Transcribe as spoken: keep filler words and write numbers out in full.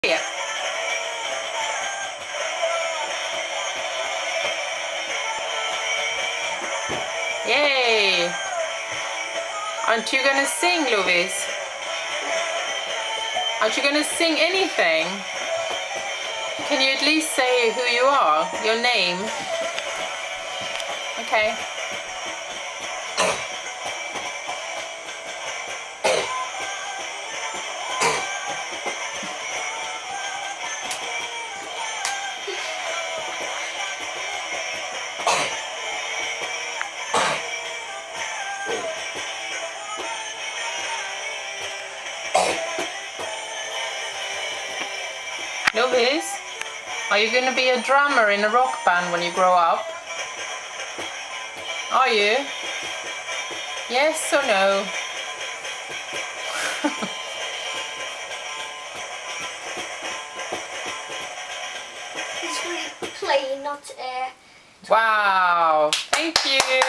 Yeah. Yay! Aren't you gonna sing, Louise? Aren't you gonna sing anything? Can you at least say who you are? Your name? Okay. Louise, are you going to be a drummer in a rock band when you grow up? Are you? Yes or no? It's really plain, not air. Wow, thank you.